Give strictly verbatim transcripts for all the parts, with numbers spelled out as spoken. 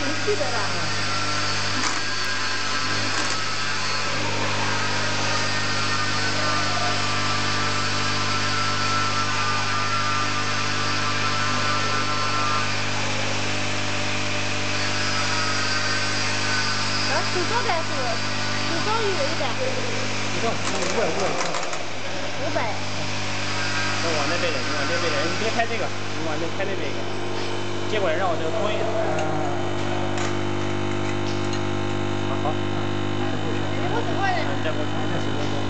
去的了。然后手上的是手上有一点。 手上五百五百。 五百。 我往那边的，你往那边的，你别开这个，你往那开那边一个，接过来让我这个拖一点。好好。 你给我等会儿。 你再给我看一下行不行？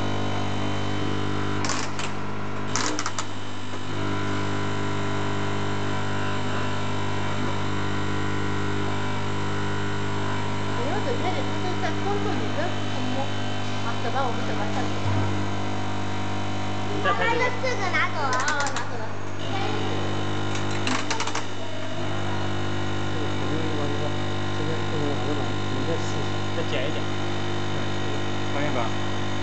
没有等开的，它是在工作里面是摸。好，走吧，我们走吧，下去。 再拍这个。 这个拿走了啊，拿走了。 再剪一剪，放一把，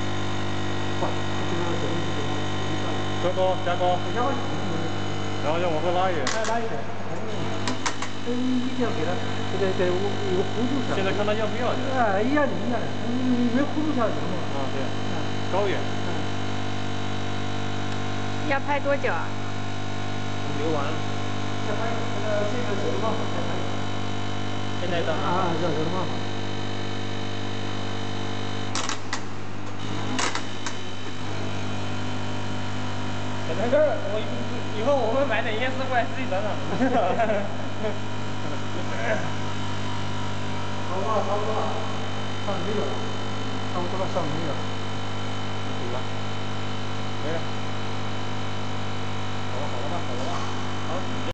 加高加高，然后再往后拉一点， 再拉一点，这一定要给它，这个得有个弧度下。 现在看他要不要？ 哎，一样的，一样的，你没弧度下行吗？ 啊，对，高一点。 要拍多久啊？ 流完了。 再拍那个这个手的帽子，再拍。 现在的啊，这手的帽子。 在这儿，我以后我们买哪件事过来自己整整。 差不多了，差不多了，上没有了，差不多了，上没有了。 堵了，没了。好了好了吧，好了吧，好。